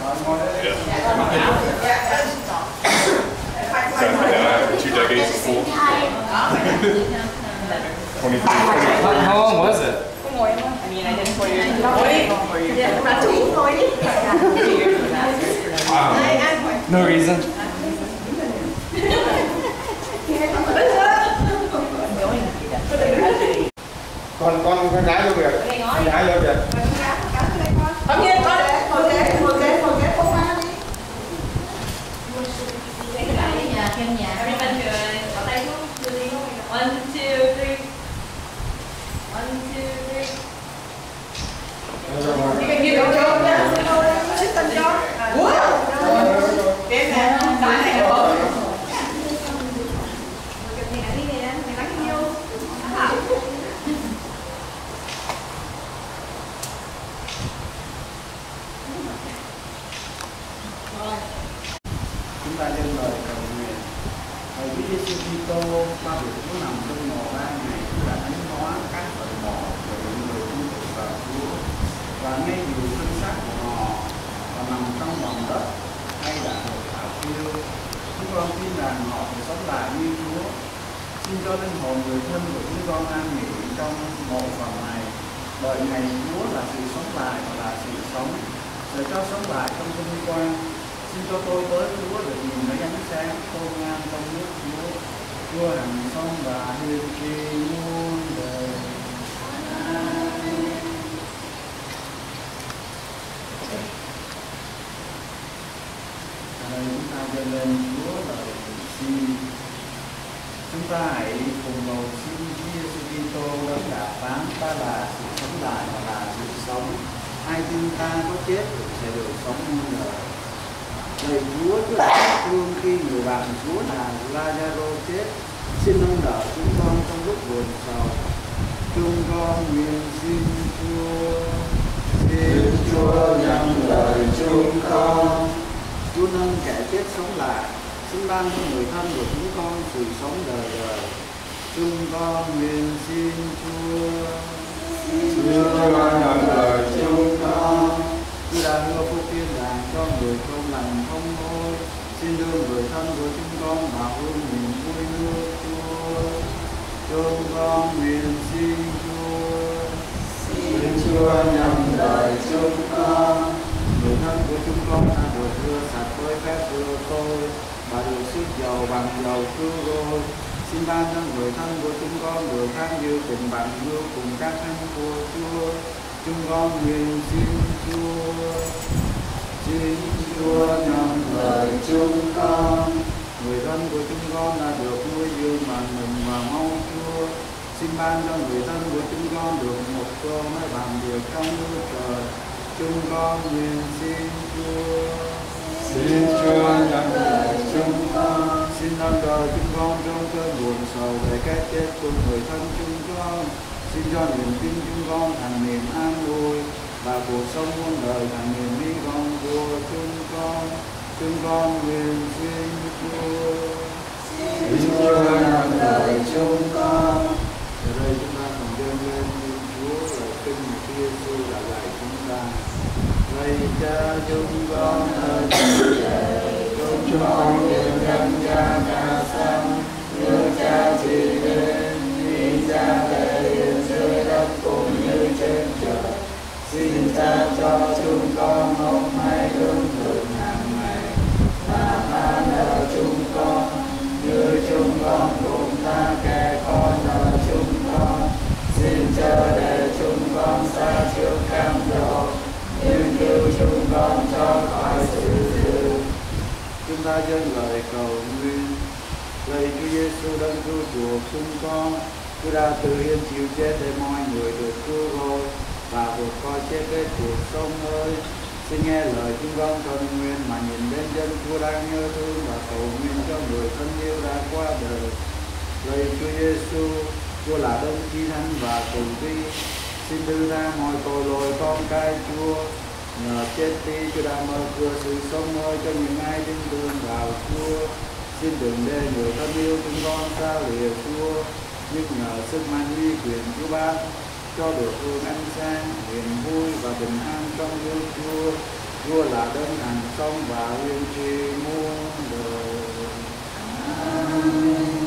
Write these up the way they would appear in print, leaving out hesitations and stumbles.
2 decades before. 23. How long was it? I mean, I did 4 years in Hawaii, 4 years in Wow. No reason. Con gái vô kìa. Con gái vô kìa. Không nghe con. Ngồi ghế không qua đi. Kem nhà. Everybody good. Có tay không? 1, 2, 3. 1, 2, 3. You can give it a go. Cái này chúng ta dâng lời cầu nguyện. Hỡi Chúa Giêsu Kitô, qua việc Chúa nằm trong mồ 3 ngày đã thánh hóa các tội lỗi của những người tin tưởng vào Chúa, và ngay dù thân xác của họ và nằm trong lòng đất hay đã được thảo tiêu, chúng con tin rằng họ sẽ sống lại như Chúa. Xin cho linh hồn người thân của chúng con an nghỉ trong mộ phần này, bởi ngày Chúa là sự sống lại và là sự sống, để cho sống lại trong vinh quang. Xin cho tôi tới Chúa được nhìn thấy ánh sáng tôn ngang trong nước Chúa. Chúa hằng sống và hiền tri muôn đời. Ở đây chúng ta dâng lên Chúa lời xin. Chúng ta hãy cùng cầu xin Chúa Giêsu Kitô đấng đã phán ta là sự sống lại và là sự sống. Ai tin ta có chết sẽ được sống muôn đời. Lạy Chúa, Chúa đã thương khi người bạn Chúa là Lazaro chết. Xin nâng đỡ chúng con trong lúc buồn sầu. Chúng con nguyện xin Chúa. Xin Chúa nhận lời chúng con. Chúa nâng kẻ chết sống lại. Xin ban cho người thân của chúng con sự sống đời đời. Chúng con nguyện xin Chúa. Chúa nhận lời chúng con. Chúa đã hứa phúc thiên đàng cho người không lành không hối. Xin đưa người thân của chúng con vào hương niềm vui nước Chúa. Chúng con nguyện xin Chúa. Xin Chúa nhận lời chúng con. Người thân của chúng con đã được rửa sạch với phép rửa tôi và được sức dầu bằng dầu cứu rỗi. Xin ban cho người thân của chúng con được tham dự tình bạn yêu cùng các thánh của Chúa. Chúng con nguyện xin Chúa. Xin Chúa nhận lời chúng con. Người thân của chúng con đã được nuôi dưỡng bằng mình và mong Chúa. Xin ban cho người thân của chúng con được một cơ mới làm việc trong nước trời. Chúng con nguyện xin Chúa. Xin Chúa nhận lời chúng con. Xin nâng đỡ chúng con trong cơn buồn sầu về cái chết của người thân chúng con. Xin cho niềm tin chúng con thành niềm an vui và cuộc sống muôn đời thành niềm hy vọng của chúng con. Chúng con nguyện xin Chúa. Xin Chúa nhận lời chúng con. Ở đây chúng ta cùng dâng lên Chúa lời kinh mà Chúa Giêsu đã dạy chúng ta. Lạy Cha chúng con ở trên trời, chúng con nguyện danh Cha ca sanh, nước Cha trị đến, ý Cha thể hiện dưới đất cũng như trên trời. Xin Cha cho chúng con hôm nay lương thực hàng ngày, và tha nợ chúng con như chúng con cũng tha kẻ có nợ chúng con. Xin chớ để chúng con xa trước cám dỗ, nhưng cứu chúng con cho khỏi sự dữ. Chúng ta dâng lời cầu nguyện. Lạy Chúa Giêsu đấng cứu chuộc chúng con, Chúa đã tự hiến chịu chết để mọi người được cứu rỗi và vượt qua chết với cuộc sống mới. Xin nghe lời chúng con cầu nguyện mà nhìn đến dân Chúa đang nhớ thương và cầu nguyện cho người thân yêu đã qua đời. Lạy Chúa Giêsu, Chúa là đấng chí thánh và từ bi. Xin đưa ra mọi tội lỗi con cái Chúa. Nhờ chết đi, Chúa đã mở cửa sự sống mới cho những ai tin tưởng vào Chúa. Xin đừng để người thân yêu chúng con xa lìa Chúa, nhưng nhờ sức mạnh uy quyền Chúa ban cho được hương ánh sáng, niềm vui và bình an trong nước Chúa. Chúa là đấng hàng sống và uyên tri muôn đời. Amen.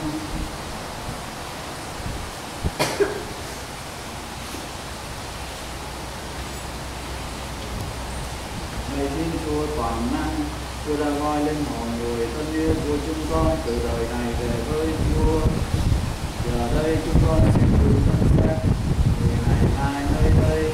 Này Thiên Chúa toàn năng, Chúa đã gọi lên mọi người thân yêu của chúng con từ đời này về với Chúa. Giờ đây chúng con xin từ thân xác người này ai nơi đây.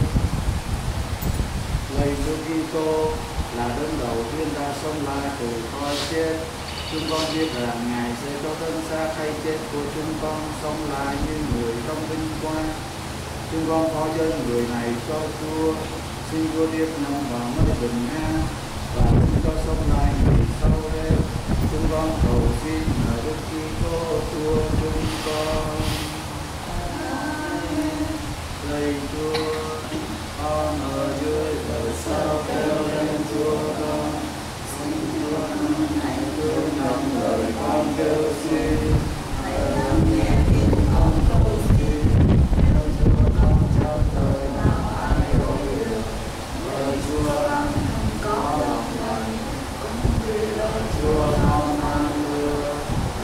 Lạy Chúa Kitô là đấng đầu tiên đã sống lại từ cõi chết. Chúng con biết rằng Ngài sẽ cho thân xác hay chết của chúng con sống lại như người trong vinh quang. Chúng con phó dâng người này cho Chúa. Xin Chúa tiếp nâng vào nơi bình an và xin cho sống lại ngày sau đây. Chúng con cầu xin ở Đức Kitô Chúa chúng con. Lạy Chúa, con ở dưới đời sau kêu lên Chúa con. Xin Chúa hãy thương nâng lời con kêu xin. Hãy lắng nghe tiếng con cầu xin. Kêu Chúa con trong đời nào ai đổi được. Lời Chúa không có lòng lành, cũng vì lời Chúa không mang mưa.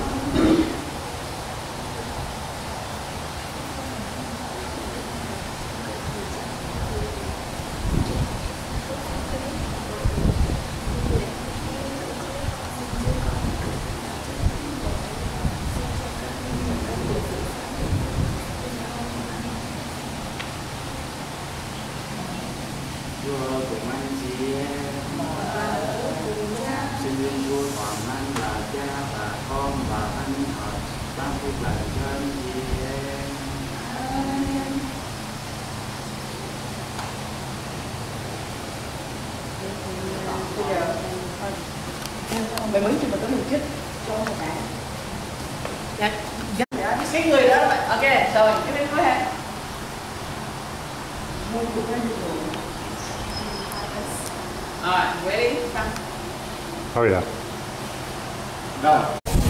Chúa cùng anh chị em, xin Thiên Chúa toàn năng là Cha và Con và Thánh Thần ban phúc lành cho anh chị em. Bây giờ mày muốn chụp một tấm hình chết cho một bạn. Dạ. Cái người đó là ok rồi cái bên cuối ha. Alright, ready? Oh yeah. Rồi.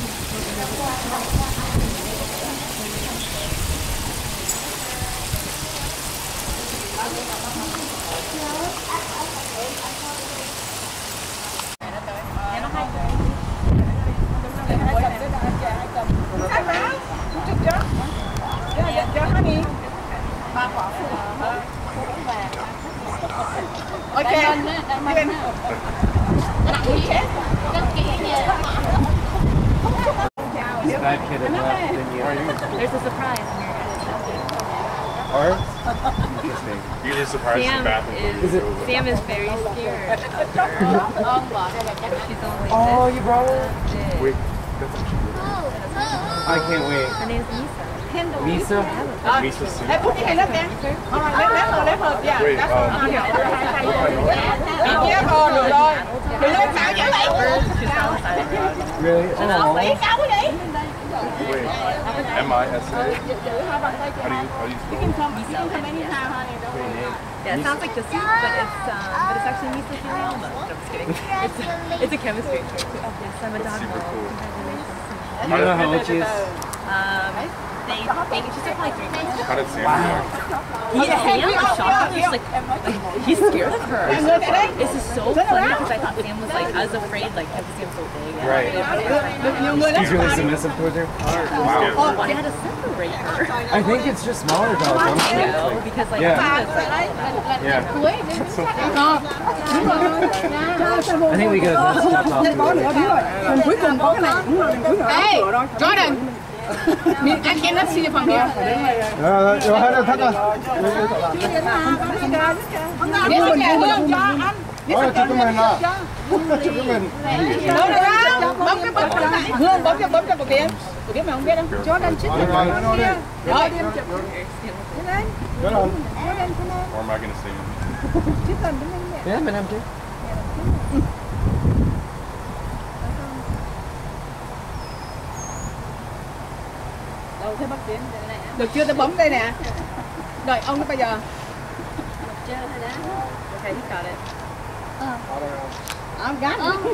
Ok. That kid had left in you. There's a surprise in here. Or? Interesting. You just surprised the bathroom. Sam is very scared. She's only Oh, you brought her? Wait, that's what she did. I can't wait. Her name's Misa. Misa? Misa Sue. Hey, put your hand up there. Alright, left her. Yeah, Wait, that's her. Được rồi. Đừng lên sao vậy lại. Really? Oh. Quỷ cao quá vậy. Wait, M-I-S-A? How do you spell it? Yeah, it sounds like the soup, but it's actually Misa Filialma. No, I'm just kidding. It's a chemistry trick. Oh, yes, I'm a dog Super mom. cool. Congratulations. Do you know how old she is? She's still probably 3 months. How did Sam react? Sam was shocked. He's like, he's scared of her. This is so funny because I thought Sam was like, I was afraid like because Sam's so big. Right. He's really submissive towards her. Wow. Why had to separate her? I think it's just smaller dogs, don't you? No, because like Yeah. yeah. I think we gotta stop talking about it. Cuối cùng có cái này cũng là cuối rồi. Hey, Jordan. I cannot see you from here. Rồi, hết rồi, thắt rồi. Biết rồi kìa, Hương cho anh. Ôi, chụp cái mình à. Chụp cái mình. Đâu đâu, bấm cái bấm lại. Hương bấm cho của Kiếm. Của Kiếm mày không biết đâu. Jordan chết rồi. Rồi. Or am I going to say it? Yeah, mình làm chứ. Đâu thế bác Kiếm đây này. Được chưa, tôi bấm đây nè. Đợi ông bây giờ. Okay, he got it. I'm got it.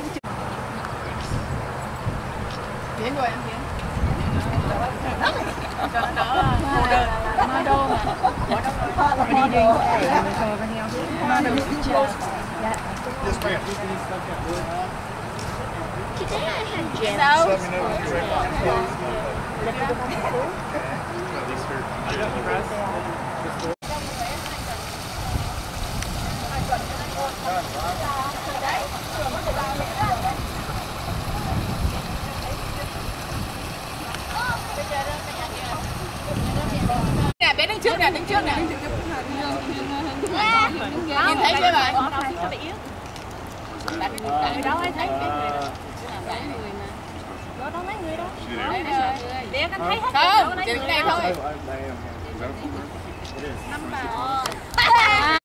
Tiến rồi em Tiến. Nè, bé đứng trước nè, đứng trước nè. Nhìn thấy chưa bạn? Người đó ấy thấy cái người đó. Đó mấy người đó. Để anh thấy hết. Không, chỉ đứng đây thôi.